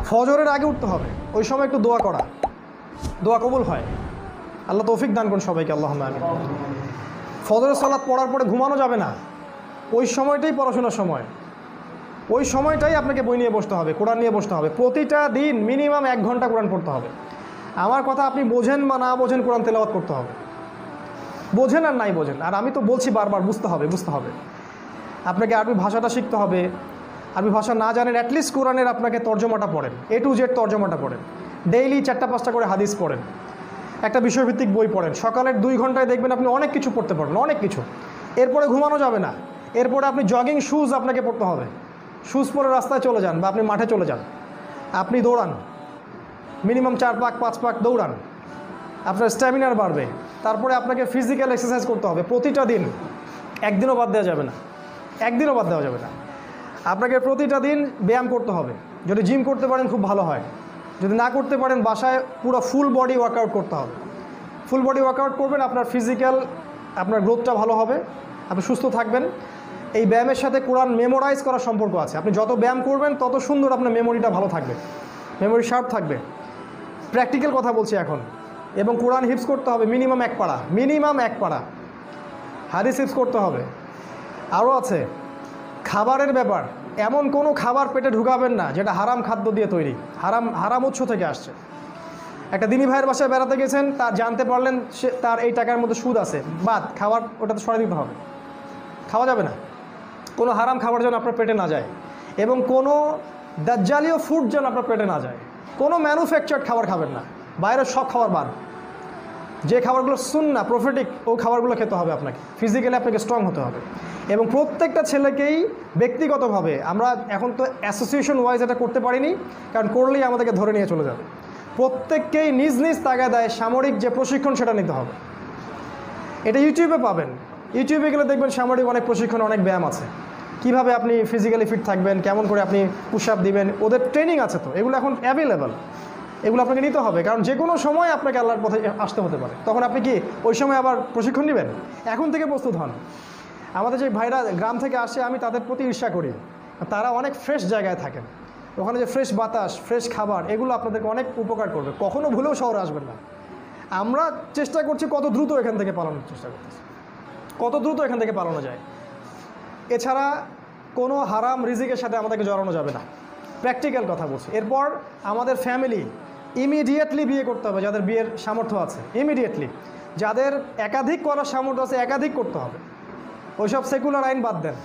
ফজরের আগে উঠতে হবে, ওই সময় একটু দোয়া করা, দোয়া কবুল হয়। আল্লাহ তৌফিক দান করুন সবাইকে, আল্লাহুম্মা আমিন। ফজরের সালাত পড়ার পরে ঘুমানো যাবে না, ওই সময়টাই পড়াশোনার সময়, ওই সময়টাই আপনাকে বই নিয়ে বসতে হবে, কোরআন নিয়ে বসতে হবে। প্রতিটা দিন মিনিমাম 1 ঘন্টা কোরআন পড়তে হবে। আমার কথা আপনি বোঝেন বা না বোঝেন, কোরআন তেলাওয়াত করতে হবে, বোঝেন আর নাই বোঝেন। আর আমি তো বলছি বারবার, বুঝতে হবে, বুঝতে হবে। আপনাকে আরবি ভাষাটা শিখতে হবে। আরবি ভাষা না জানেন, অ্যাটলিস্ট কোরআনের আপনাকে তর্জমাটা পড়েন, A to Z তর্জমাটা পড়েন। ডেইলি 4-5টা করে হাদিস পড়েন, একটা বিষয়ভিত্তিক বই পড়েন। সকালের 2 ঘন্টায় দেখবেন আপনি অনেক কিছু পড়তে পারবেন, অনেক কিছু। এরপরে ঘুমানো যাবে না, এরপরে আপনি জগিং শ্যুজ আপনাকে পড়তে হবে। শ্যুজ পরে রাস্তায় চলে যান বা আপনি মাঠে চলে যান, আপনি দৌড়ান, মিনিমাম 4 পাক 5 পাক দৌড়ান, আপনার স্ট্যামিনার বাড়বে। তারপরে আপনাকে ফিজিক্যাল এক্সারসাইজ করতে হবে প্রতিটা দিন, একদিনও বাদ দেওয়া যাবে না, একদিনও বাদ দেওয়া যাবে না। আপনাকে প্রতিটা দিন ব্যায়াম করতে হবে। যদি জিম করতে পারেন খুব ভালো হয়, যদি না করতে পারেন বাসায় পুরো ফুল বডি ওয়ার্কআউট করতে হবে। ফুল বডি ওয়ার্কআউট করবেন, আপনার ফিজিক্যাল, আপনার গ্রোথটা ভালো হবে, আপনি সুস্থ থাকবেন। এই ব্যায়ামের সাথে কোরআন মেমোরাইজ করার সম্পর্ক আছে। আপনি যত ব্যায়াম করবেন তত সুন্দর আপনার মেমোরিটা ভালো থাকবে, মেমোরি শার্প থাকবে। প্র্যাকটিক্যাল কথা বলছি এখন। এবং কোরআন হিফজ করতে হবে মিনিমাম 1 পারা, মিনিমাম 1 পারা হাদিস হিফজ করতে হবে। আরও আছে খাবারের ব্যাপার, এমন কোনো খাবার পেটে ঢুকাবেন না যেটা হারাম খাদ্য দিয়ে তৈরি, হারাম উৎস থেকে আসছে। একটা দিনী ভাইয়ের বাসায় বেড়াতে গেছেন, তার জানতে পারলেন সে তার এই টাকার মধ্যে সুদ আছে, বাদ খাবার ওটাতে সরে দিতে হবে, খাওয়া যাবে না। কোনো হারাম খাবার যেন আপনার পেটে না যায়, এবং কোনো দাজ্জালীয় ফুড যেন আপনার পেটে না যায়। কোনো ম্যানুফ্যাকচার্ড খাবার খাবেন না, বাইরের সব খাবার বাদ। যে খাবারগুলো সুন্নাহ প্রফেটিক, ও খাবারগুলো খেতে হবে আপনাকে। ফিজিক্যালি আপনাকে স্ট্রং হতে হবে। এবং প্রত্যেকটা ছেলেকেই ব্যক্তিগতভাবে, আমরা এখন তো অ্যাসোসিয়েশন ওয়াইজ এটা করতে পারিনি, কারণ করলেই আমাদেরকে ধরে নিয়ে চলে যাবে। প্রত্যেককেই নিজ নিজ তাগাদায় সামরিক যে প্রশিক্ষণ সেটা নিতে হবে। এটা ইউটিউবে পাবেন, ইউটিউবে গেলে দেখবেন সামরিক অনেক প্রশিক্ষণ, অনেক ব্যায়াম আছে। কিভাবে আপনি ফিজিক্যালি ফিট থাকবেন, কেমন করে আপনি পুশ আপ দিবেন, ওদের ট্রেনিং আছে তো, এগুলো এখন অ্যাভেলেবেল। এগুলো আপনাকে নিতে হবে, কারণ যে কোনো সময় আপনাকে আল্লাহর পথে আসতে হতে পারে। তখন আপনি কি ওই সময় আবার প্রশিক্ষণ নেবেন? এখন থেকে প্রস্তুত হন। আমাদের যে ভাইরা গ্রাম থেকে আসে, আমি তাদের প্রতি ঈর্ষা করি। তারা অনেক ফ্রেশ জায়গায় থাকেন, ওখানে যে ফ্রেশ বাতাস, ফ্রেশ খাবার, এগুলো আপনাদেরকে অনেক উপকার করবে। কখনো ভুলেও শহরে আসবেন না। আমরা চেষ্টা করছি কত দ্রুত এখান থেকে পালানোর চেষ্টা করতেছি, কত দ্রুত এখান থেকে পালানো যায়। এছাড়া কোনো হারাম রিজিকের সাথে আমাদেরকে জড়ানো যাবে না, প্র্যাকটিক্যাল কথা বলছি। এরপর আমাদের ফ্যামিলি ইমিডিয়েটলি বিয়ে করতে হবে, যাদের বিয়ের সামর্থ্য আছে ইমিডিয়েটলি। যাদের একাধিক করার সামর্থ্য আছে একাধিক করতে হবে। ওইসব সেকুলার আইন বাদ দেন,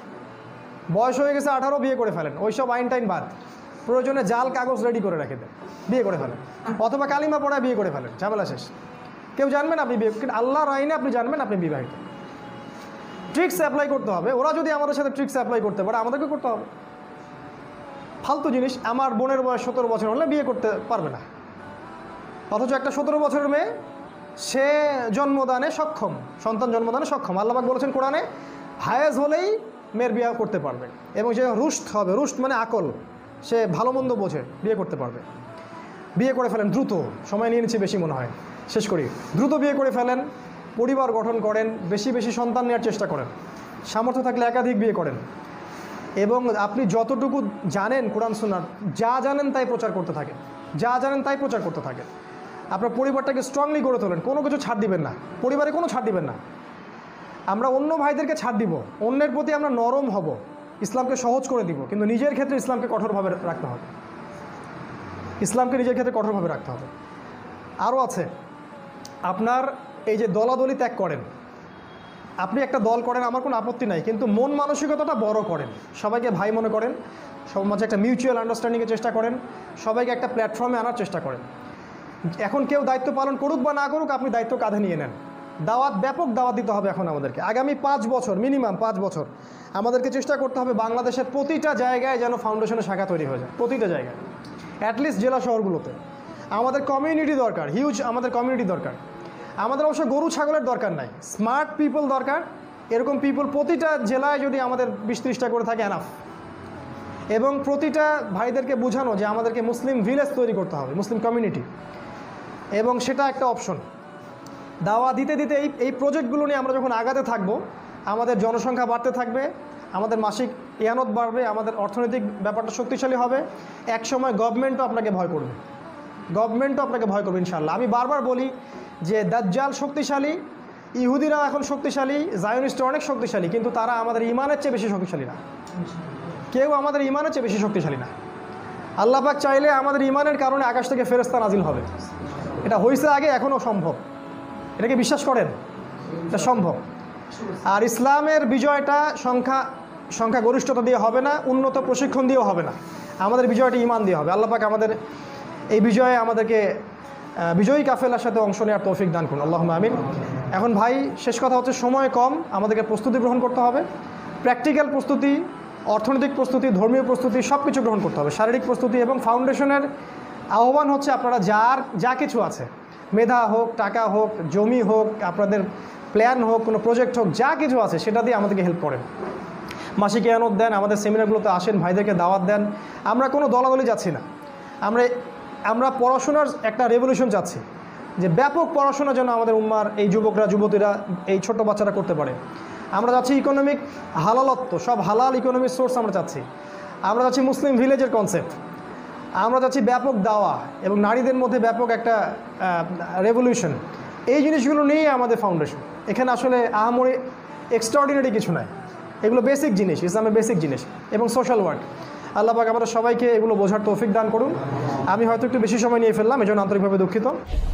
বয়স হয়ে গেছে 18 বিয়ে করে ফেলেন, ওইসব আইন টাইন বাদ। প্রয়োজনে জাল কাগজ রেডি করে রেখে দেন, বিয়ে করে ফেলেন, অথবা কালিমা পড়ায় বিয়ে করে ফেলেন, ঝামেলা শেষ। কেউ জানবেন আপনি বিয়ে, কিন্তু আল্লাহর আইনে আপনি জানবেন আপনি বিবাহিত। ট্রিক্স অ্যাপ্লাই করতে হবে। ওরা যদি আমাদের সাথে ট্রিক্স অ্যাপ্লাই করতে পারে, আমাদেরকে করতে হবে। ফালতু জিনিস। আমার বোনের বয়স 17 বছর হলে বিয়ে করতে পারবে না, অথচ একটা 17 বছরের মেয়ে, সে জন্মদানে সক্ষম, সন্তান জন্মদানে সক্ষম। আল্লাহ পাক বলেছেন কোরআনে, হায়েজ হলেই মেয়ের বিয়ে করতে পারবে, এবং সে রুষ্ট হবে। রুষ্ট মানে আকল, সে ভালো মন্দ বোঝে, বিয়ে করতে পারবে। বিয়ে করে ফেলেন দ্রুত, সময় নিয়ে নিচ্ছি বেশি মনে হয়, শেষ করি। দ্রুত বিয়ে করে ফেলেন, পরিবার গঠন করেন, বেশি বেশি সন্তান নেওয়ার চেষ্টা করেন, সামর্থ্য থাকলে একাধিক বিয়ে করেন। এবং আপনি যতটুকু জানেন কোরআন সুন্নাহ, যা জানেন তাই প্রচার করতে থাকেন, যা জানেন তাই প্রচার করতে থাকেন। আপনার পরিবারটাকে স্ট্রংলি গড়ে তোলেন, কোনো কিছু ছাড় দিবেন না, পরিবারে কোনো ছাড় দিবেন না। আমরা অন্য ভাইদেরকে ছাড় দিব, অন্যের প্রতি আমরা নরম হব, ইসলামকে সহজ করে দিব, কিন্তু নিজের ক্ষেত্রে ইসলামকে কঠোরভাবে রাখতে হবে, ইসলামকে নিজের ক্ষেত্রে কঠোরভাবে রাখতে হবে। আরও আছে, আপনার এই যে দলাদলি ত্যাগ করেন, আপনি একটা দল করেন, আমার কোনো আপত্তি নাই, কিন্তু মন মানসিকতাটা বড় করেন, সবাইকে ভাই মনে করেন, সবার মাঝে একটা মিউচুয়াল আন্ডারস্ট্যান্ডিংয়ের চেষ্টা করেন, সবাইকে একটা প্ল্যাটফর্মে আনার চেষ্টা করেন। এখন কেউ দায়িত্ব পালন করুক বা না করুক, আপনি দায়িত্ব কাঁধে নিয়ে নেন। দাওয়াত, ব্যাপক দাওয়াত দিতে হবে এখন আমাদেরকে। আগামী 5 বছর, মিনিমাম 5 বছর আমাদেরকে চেষ্টা করতে হবে বাংলাদেশের প্রতিটা জায়গায় যেন ফাউন্ডেশনের শাখা তৈরি হয়ে যায়, প্রতিটা জায়গায়, অ্যাটলিস্ট জেলা শহরগুলোতে। আমাদের কমিউনিটি দরকার, হিউজ আমাদের কমিউনিটি দরকার। আমাদের অবশ্য গরু ছাগলের দরকার নাই, স্মার্ট পিপল দরকার। এরকম পিপল প্রতিটা জেলায় যদি আমাদের 20-30টা করে থাকে এনাফ। এবং প্রতিটা ভাইদেরকে বোঝানো যে আমাদেরকে মুসলিম ভিলেজ তৈরি করতে হবে, মুসলিম কমিউনিটি, এবং সেটা একটা অপশন। দাওয়া দিতে দিতে এই প্রজেক্টগুলো নিয়ে আমরা যখন আগাতে থাকবো, আমাদের জনসংখ্যা বাড়তে থাকবে, আমাদের মাসিক ইয়ানত বাড়বে, আমাদের অর্থনৈতিক ব্যাপারটা শক্তিশালী হবে। এক সময় গভর্নমেন্টও আপনাকে ভয় করবে, ইনশাআল্লাহ। আমি বারবার বলি যে দাজ্জাল শক্তিশালী, ইহুদিরা এখন শক্তিশালী, জায়নিস্টরা অনেক শক্তিশালী, কিন্তু তারা আমাদের ইমানের চেয়ে বেশি শক্তিশালী না। কেউ আমাদের ইমানের চেয়ে বেশি শক্তিশালী না। আল্লাহ পাক চাইলে আমাদের ইমানের কারণে আকাশ থেকে ফেরেশতা নাজিল হবে। এটা হয়েছে আগে, এখনও সম্ভব। এটাকে বিশ্বাস করেন? এটা সম্ভব। আর ইসলামের বিজয়টা সংখ্যাগরিষ্ঠতা দিয়ে হবে না, উন্নত প্রশিক্ষণ দিয়েও হবে না। আমাদের বিজয়টা ইমান দিয়ে হবে। আল্লাহ পাক আমাদের এই বিজয়ে আমাদেরকে বিজয়ী কাফেলার সাথে অংশ নেওয়ার তৌফিক দান করুন, আল্লাহুম্মা আমিন। এখন ভাই, শেষ কথা হচ্ছে সময় কম, আমাদেরকে প্রস্তুতি গ্রহণ করতে হবে। প্র্যাকটিক্যাল প্রস্তুতি, অর্থনৈতিক প্রস্তুতি, ধর্মীয় প্রস্তুতি সব কিছু গ্রহণ করতে হবে, শারীরিক প্রস্তুতি। এবং ফাউন্ডেশনের আহ্বান হচ্ছে আপনারা যা কিছু আছে, মেধা হোক, টাকা হোক, জমি হোক, আপনাদের প্ল্যান হোক, কোনো প্রজেক্ট হোক, যা কিছু আছে সেটা দিয়ে আমাদেরকে হেল্প করেন। মাসিক ইয়ানত দেন, আমাদের সেমিনারগুলোতে আসেন, ভাইদেরকে দাওয়াত দেন। আমরা কোনো দলাদলি যাচ্ছি না, আমরা পড়াশোনার একটা রেভলিউশন চাচ্ছি, যে ব্যাপক পড়াশোনা যেন আমাদের উম্মার এই যুবকরা, যুবতীরা, এই ছোট বাচ্চারা করতে পারে। আমরা চাচ্ছি ইকোনমিক হালালত্ব, সব হালাল ইকোনমিক সোর্স আমরা চাচ্ছি। আমরা চাচ্ছি মুসলিম ভিলেজের কনসেপ্ট। আমরা চাচ্ছি ব্যাপক দাওয়া এবং নারীদের মধ্যে ব্যাপক একটা রেভলিউশন। এই জিনিসগুলো নিয়েই আমাদের ফাউন্ডেশন। এখানে আসলে আহামরি এক্সট্রাঅর্ডিনারি কিছু নাই, এগুলো বেসিক জিনিস, ইসলামের বেসিক জিনিস এবং সোশ্যাল ওয়ার্ক। আল্লাহ পাক আমাদের সবাইকে এগুলো বোঝার তৌফিক দান করুন। আমি হয়তো একটু বেশি সময় নিয়ে ফেললাম, এজন্য আন্তরিকভাবে দুঃখিত।